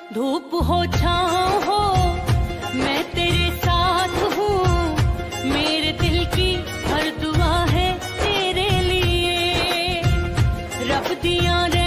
धूप हो छाँव हो मैं तेरे साथ हूँ, मेरे दिल की हर दुआ है तेरे लिए। रब दिया